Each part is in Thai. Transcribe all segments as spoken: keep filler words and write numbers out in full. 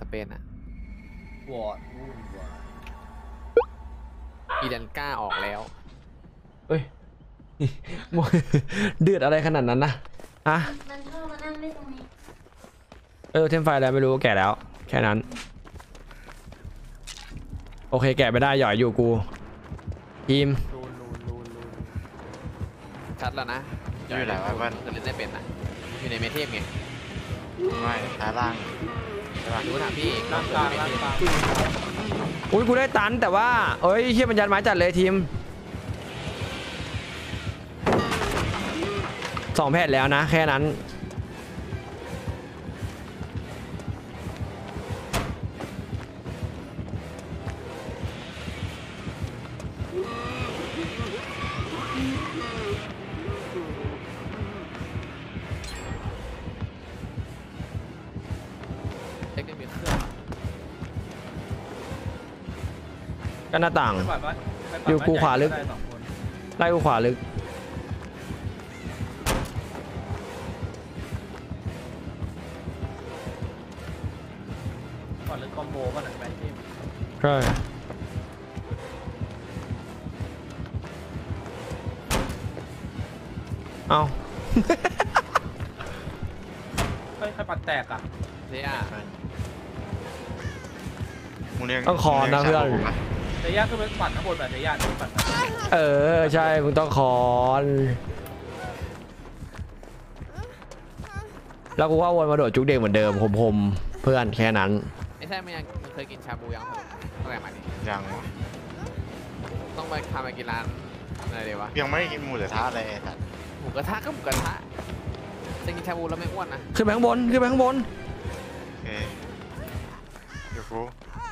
เปนอะวอร์ดวูนวอร์ดอีเดนก้าออกแล้วเฮ้ยเดือดอะไรขนาดนั้นนะฮะมันชอบมานั่งไม่ตรงนี้เออเทมไฟแล้วไม่รู้แก่แล้วแค่นั้นโอเคแกะไม่ได้หย่อยอยู่กูทีมลูนลูนลูนลูนชัดแล้วนะอยู่ไหนวะเพื่อนจะเล่นได้เป็นอะอยู่ในเมเทมไงไม่ท้ายล่างใช่ป่ะรู้ถามพี่ล่างกลางล่างกลางอุ้ยกูได้ตันแต่ว่าเอ้ยเชี่ยมันยันไม้จัดเลยทีมสองแพทย์แล้วนะแค่นั้นกันหน้าต่างอยู่กูขวาลึกไล่กูขวาลึกก่อนลึกคอมโบป่ะหนังแบนทีมใช่เอาเฮ้ยใครปัดแตกอ่ะเซียต้องคอนนะเพื่อนเซียคือเป็นปัดข้างบนแบบเซียนี่ปัดเออใช่มึงต้องคอนแล้วกูว่าวนมาโดดจุกเด็กเหมือนเดิมคมๆเพื่อนแค่นั้นไอ้แท้ไม่ยังมันเคยกินชาบูยังตั้งแต่มาดิยังต้องไปทำไปกินร้านอะไรเดี๋ยววะยังไม่ได้กินหมูกระทะเลยสัตว์หมูกระทะก็หมูกระทะจะกินชาบูแล้วไม่อ้วนนะขึ้นไปข้างบนขึ้นไปข้างบนโอเคเดี๋ยวกู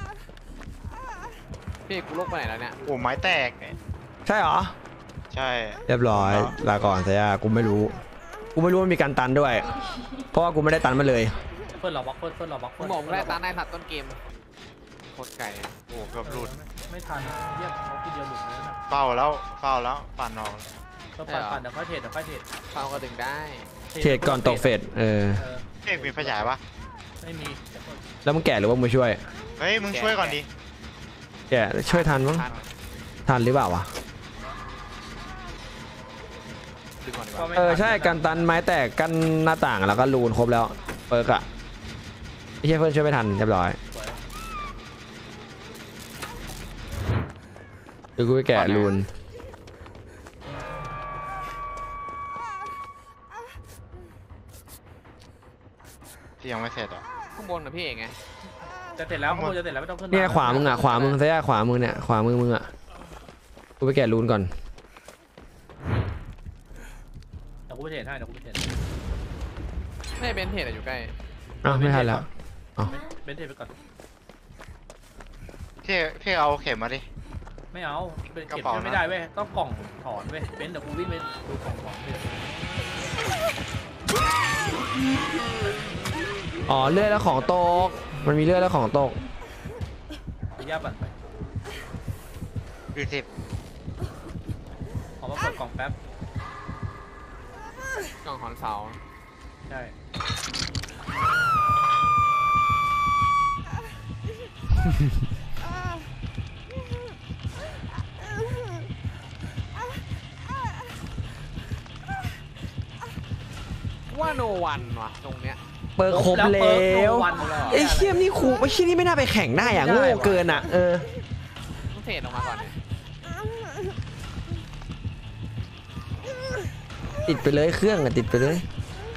พี่กูลกไปไหนแล้วเนี่ยโอ้ไม้แตกใช่เหรอใช่เรียบร้อยลาก่อนเสียกูไม่รู้กูไม่รู้ว่ามีการตันด้วยเพราะว่ากูไม่ได้ตันมาเลยเฟิร์นหลอกบล็อกเฟิร์นเฟิร์นหลอกบล็อกมึงบอกมึงได้ตันได้ตัดต้นเกมโคตรไก่โอ้เกือบหลุดไม่ทันเยียบเขาทีเดียวหลุดเลยนะเฝ้าแล้วเฝ้าแล้วปั่นออกก็ปั่นปั่นเดี๋ยวค่อยเทรดเดี๋ยวค่อยเทรดเฝ้าก็ดึงได้เทรดก่อนตกเฟดเออเอกมีไฟฉายปะไม่มีแล้วมึงแก่หรือว่ามึงช่วยเฮ้ยมึงช่วยก่อนดิแก่ช่วยทันมั้งทันหรือเปล่าวะเออใช่กันตันไม้แตกกันหน้าต่างแล้วก็รูนครบแล้วเปิร์กอะไม่ใช่เพื่อนช่วยไม่ทันเรียบร้อยเดี๋ยวกูไปแกะรูนที่ยังไม่เสร็จอ่ะข้างบนนะพี่เองไงจะเสร็จแล้วข้างบนจะเสร็จแล้วไม่ต้องขึ้นเนี่ยขวามึงอ่ะขวามึงเสียขวามึงเนี่ยขวามือมึงอ่ะกูไปแกะรูนก่อนเดี๋ยวกูไปเทรดให้เดี๋ยวกูไปเทรดไม่เบนเทรดอยู่ใกล้อ้าวไม่ทันแล้วเบนเทรดไปก่อนพี่พี่เอาเข็มมาดิไม่เอาเป็นเก็บไม่ได้เว้ยต้องกล่องถอนเว้ยเบนเดี๋ยวกูวิ่งไปดูกล่องถอนเลยอ๋อเลื่อยแล้วของตกมันมีเลื่อยแล้วของตกยากปั่นไปยี่สิบขอมาเปิดกล่องแป๊บกล่องหอนเสาใช่ว่าโนวันว่ะตรงเนี้ยเปิดครบแล้วไอ้เชี่ยนี่ครูไอ้เชี่ยนี่ไม่น่าไปแข่งได้อ่ะโง่เกินอ่ะเออต้องเทรดออกมาก่อนติดไปเลยเครื่องอ่ะติดไปเลย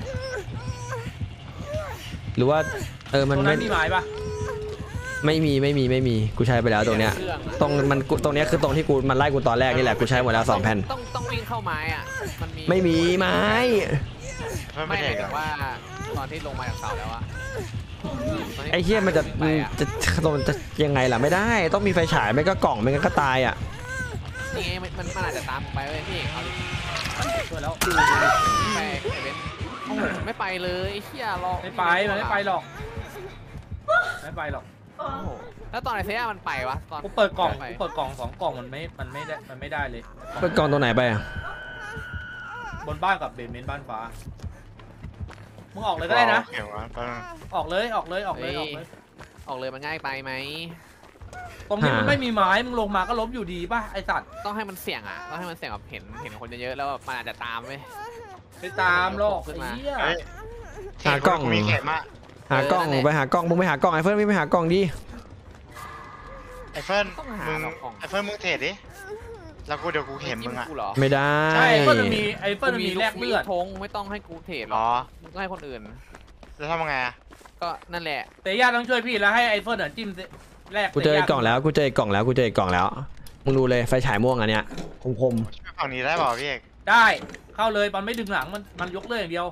หรือว่าเออมันไม่มีไม้ปะไม่มีไม่มีไม่มีกูใช้ไปแล้วตรงเนี้ยตรงมันตรงเนี้ยคือตรงที่กูมันไล่กูตอนแรกนี่แหละกูใช้หมดแล้วสองแผ่นต้องต้องวิ่งเข้าไม้อ่ะมันมีไม่มีไม้ไม่หมายถึงว่าตอนที่ลงมาจากเสาแล้วอะไอ้เหี้ยมันจะจะมันจะยังไงล่ะไม่ได้ต้องมีไฟฉายไม่ก็กล่องไม่งั้นก็ตายอ่ะนี่ไงมันมันอาจจะตามไปเว้ยพี่เอาดิช่วยแล้วไปไอ้เบนโอ้โหไม่ไปเลยไอ้เหี้ยรอไม่ไปมันไม่ไปหรอกไม่ไปหรอกแล้วตอนไหนเซียมันไปวะตอนกูเปิดกล่องกูเปิดกล่องสองกล่องมันไม่มันไม่ได้มันไม่ได้เลยเปิดกล่องตัวไหนไปอ่ะบนบ้านกับเบนเมนบ้านฟ้ามึงออกเลยก็ได้นะออกเลยออกเลยออกเลยออกเลยออกเลยมันง่ายไปไหมตรงนี้มันไม่มีไม้มึงลงมาก็ล้มอยู่ดีป่ะไอสัตว์ต้องให้มันเสี่ยงอ่ะต้องให้มันเสี่ยงแบบเห็นเห็นคนเยอะๆแล้วมันอาจจะตามเว้ยไปตามหรอกขึ้ไอ้นมาเหี้ยเฮ้ยหากล้องมีเข็มอะหากล้องไปหากล้องมึงไปหากล้องไอ้เฟิร์นไม่ไปหากล้องดิไอ้เฟิร์นต้องหามึงหรอกของไอ้เฟิร์นมึงเทรดดิแล้วกูเดี๋ยวกูเข็มมึงอะกูเหรอไม่ได้ใช่ไอ้เฟิร์นมันมีไอ้เฟิร์นมันมีแลกเลือดธงไม่ต้องให้กูเทรดหรอ๋ออกมึงก็ให้คนอื่นแล้วทำไงอะก็นั่นแหละแต่ย่าต้องช่วยพี่แล้วให้ไอ้เฟิร์นอ่ะจิ้มแลกกูเจอไอ้กล่องแล้วกูเจอไอ้กล่องแล้วกูเจอไอ้กล่องแล้วมึงดูเลยไฟฉายม่วงอันเนี้ยคมคมช่วยฝั่งนี้ได้เปล่าพี่เอกได้เข้าเลยมันไม่ดึงหลังมันมันยกเลือดอย่างเดียว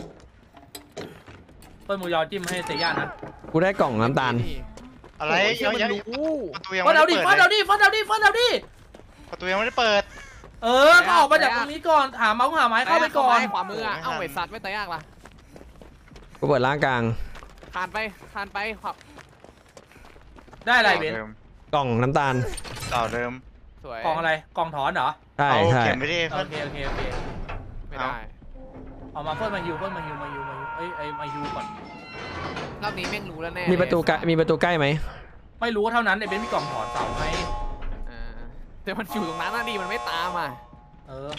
เฟิร์นมูยอจิ้มให้เตย่านะกูได้กล่องน้ำตาลอะไรโอ้ยเชื่อมันยังรู้ประตูยังเฟิร์ไม่นเอาได้ดิเปิดเฟิร์นเลเอายดิเฟิร์นเอาดิเฟิร์นเอาดิประตูยังไม่ได้เปิดเออก็ออกมาจากตรงนี้ก่อนหาเมาส์หาไม้เข้าไปก่อนขวามืออ่ะเอ้าไอ้สัตว์ไม่ตายยากล่ะกูเปิดล่างกลางคานไปคานไปขวับได้อะไรเบนเดิมกล่องน้ำตาลเต่าเดิมสวยกล่องอะไรกล่องถอนเหรอใช่เอาใช่เข็มไปดิโอเฟิร์นเคโอเคโอเคไม่ได้เอามาเฟิร์นมาฮิวเฟิร์นมาฮิวมาฮิวมาฮิวเอ้ยไอ้มาฮิวก่อนรอบนี้แม่งรู้แล้วแน่มีประตูใกล้มีประตูใกล้ไหมไม่รู้เท่านั้นไอ้เบนมีกล่องถอนเสาไหมอ่าแต่มันอยู่ตรงนั้นน่ะดิมันไม่ตามอ่ะเออ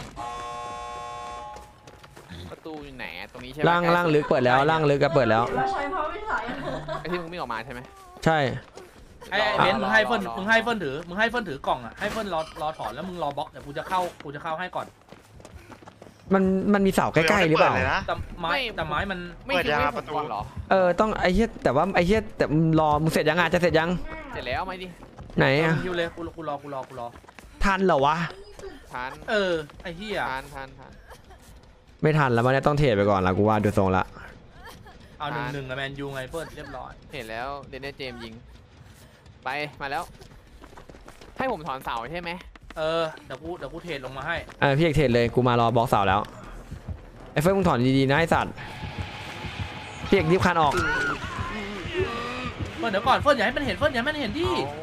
ประตูอยู่ไหนอะตรงนี้ใช่ไหมล่างล่างลึกเปิดแล้วล่างลึกก็เปิดแล้วว่าใช้เพราะไม่ใส่ไอ้ที่มึงไม่ออกมาใช่ไหมใช่ไอ้ไอ้เบนซ์มึงให้เฟิร์นรอรอมึงให้เฟิร์นถือมึงให้เฟิร์นถือกล่องอ่ะให้เฟิร์นรอรอถอนแล้วมึงรอบล็อกเดี๋ยวกูจะเข้ากูจะเข้าให้ก่อนมันมันมีเสาใกล้ๆหรือเปล่ายังไม่ได้ดเลยนะแต่ไม้แต่ไม้มันไม่เปิดคิดยังไม่อะผปมระตูก่อนเหรอเออต้องไอ้เหี้ยแต่ว่าไอ้เหี้ยแต่มึงรอมึงเสร็จยังอ่ะจะเสร็จยังเสร็จแล้วไหมดิไหนอ่ะฮิวเลยกูกูรอกูรอกูรอทันเหรอวะทานเออไอ้เหี้ยทานทานทานไม่ทันแล้วมันเนี่ยต้องเทรดไปก่อนละกูว่าดูทรงละเอาหนึ่งหนึ่งกับแมนยูไงเฟิร์นเรียบร้อยเห็นแล้วเดนเนอร์เจมส์ยิงไปมาแล้ว ให้ผมถอนเสาใช่ไหมเออเดี๋ยวกูเดี๋ยวกูเทรดลงมาให้อ่าพี่เอกเทรดเลยกูมารอบล็อกเสาแล้วไอ้เฟิร์นมึงถอนดีๆนะไอ้สัตว์พี่เอกรีบคานออกเฟิร์นเดี๋ยวก่อนเฟิร์นอย่าให้มันเห็นเฟิร์นอย่าให้มันเห็นดิเอา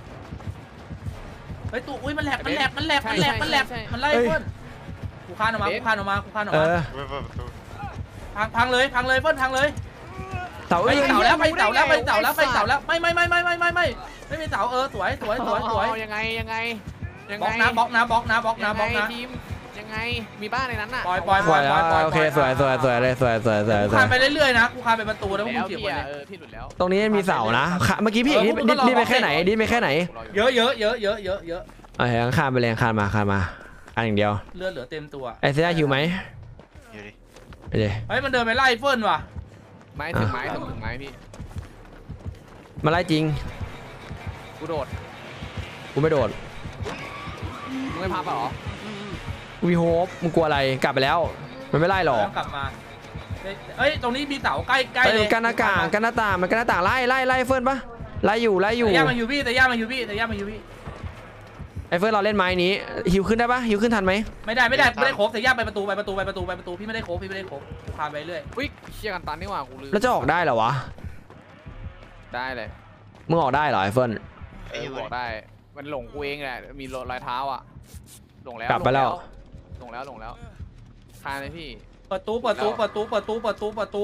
เฮ้ยตัวอุ้ยมันแหลกมันแหลกมันแหลกมันแหลกมันแหลกใช่ใช่มันไล่เฟิร์นกูคานออกมากูคานออกมากูคานออกเอมาอเปิดเปิดประตูพังพังเลยพังเลยเฟิร์นพังเลยเสาไปเอ้ยเสาแล้วไปเสาแล้วไปเสาแล้วไปเสาแล้วไม่ไม่ไม่ไม่ไม่ไม่ไม่ไม่มีเสาเออสวยสวยสวยสวยเอายังไงยังไงยังบล็ไงอกนะบล็อกนะบล็อกนะบล็อกนะบล็อกยังไงนะทีมยังไงมีบ้านในนั้นน่ะปล่อยปล่อยสวยแล้วโอเคสวยสวยสวยเลยสวยสวยสวยกูสวคาย นไปเรื่อยๆนะกูคานไปประตูแล้วมึงแล้วเกี่ยวพี่กันอะเลยเออพี่หลุดแล้วตรงนี้มีเสานะค่ะเมื่อกี้พี่เอกดิดดิดไปแค่ไหนดิดไปแค่ไหนเยอะเยอะเยอะเยอะเยอะเยอะโอเคงั้นคานไปเลยคานมาคานมาคานอย่างเดียวเลือดเหลือเต็มตัวไอ้เสียหิวไหมอยู่ดิไปเลยเฮ้ยมันเดินไปไล่เฟิร์นว่ะไม้ถึงไม้ถึงถึงไม้พี่มาไล่จริงกูโดดกูไม่โดดมึงไม่พับเหรอกูมีโฮปมึงกลัวอะไรกลับไปแล้วมันไม่ไล่หรอกต้องกลับมาเอ้ยตรงนี้มีเสาใกล้ใกล้เอเลอย กันหน้าต่างกันหน้าต่างมันกันหน้าต่างไล่ไล่ไล่เฟิร์นปะไล่อยู่ไล่อยู่แต่ย่ามาอยู่พี่แต่ย่ามาอยู่พี่แต่ย่ามาอยู่พี่ไอ้เฟิร์นเราเล่นไม้นี้หิวขึ้นได้ปะหิวขึ้นทันไหมไม่ได้ไม่ได้ไม่ได้โคบแต่ย่าไปประตูไปประตูไปประตูไปประตูพี่ไม่ได้โคบพี่ไม่ได้โคบกูคานไปเรื่อยวิเชี่ยกันตันนี่หว่ากูลืมแล้วจะออกได้เหรอวะได้เลยมึงออกได้เหรอไอ้เฟิร์นเออบอกได้มันหลงกูเองแหละมีรอยเท้าอ่ะหลงแล้วกลับไปแล้วหลงแล้วหลงแล้วคานเลยพี่ประตูประตูประตูประตูประตูประตู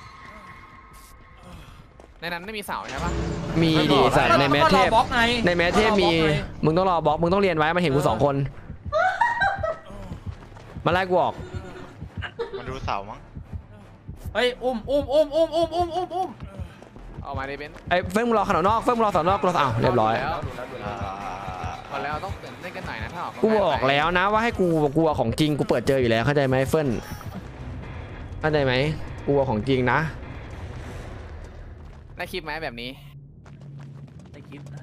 ในนั้นไม่มีเสาใช่ปะมีดิสัตว์ในแมทเทพบล็อกไงในแมทเทพมีมึงต้องรอบล็อกมึงต้องเรียนไว้มันเห็นกูสองคนมาไล่กูออกมาดูเสามั้งเฮ้ยอุ้มอุ้มอุ้มอุ้มอุ้มอุ้มอุ้มอุ้มเอามาในเบนซ์ไอ้เฟิร์นมึงรอขนมนอกเฟิร์นมึงรอขนมนอกกูรออ้าวเรียบร้อยแล้วอ่าพอแล้วต้องตื่นเต้นกันหน่อยนะถ้าออกกูบอกแล้วนะว่าให้กูกลัวของจริงกูเปิดเจออยู่แล้วเข้าใจไหมเฟิร์นเข้าใจไหมกลัวของจริงนะได้คลิปไหมแบบนี้ในคลิปนะ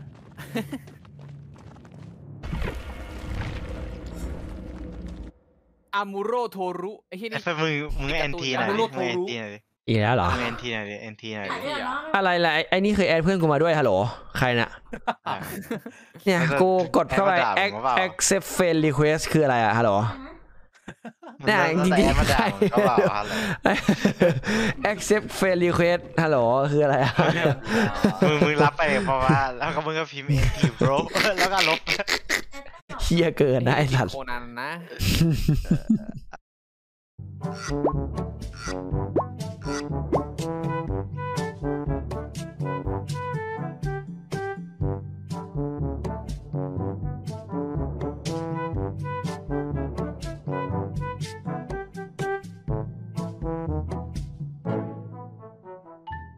อามูโรโทรุไอ้ที่ไอ้นี่เฟิร์นมึงมึงเอ็นทีหน่อยดิมึงเอ็นทีหน่อยดิอีกแล้วเหรอมึงเอ็นทีหน่อยดิเอ็นทีหน่อยดิเนี่ยน้องอะไรล่ะไอ้ไอ้นี่เคยแอดเพื่อนกูมาด้วยฮัลโหลใครน่ะเนี่ยกูกดเข้าไป accept friend request คืออะไรอะฮัลโหล เนี่ยจริงๆมาด่ามึงเขาบอกอะไร accept friend request ฮัลโหลคืออะไรอะมึงมึงรับไปเพราะว่าแล้วก็มึงก็พิมพ์เอ็นที bro แล้วก็ลบเฮียเกินนะไอ้สัตว์โคนันนะ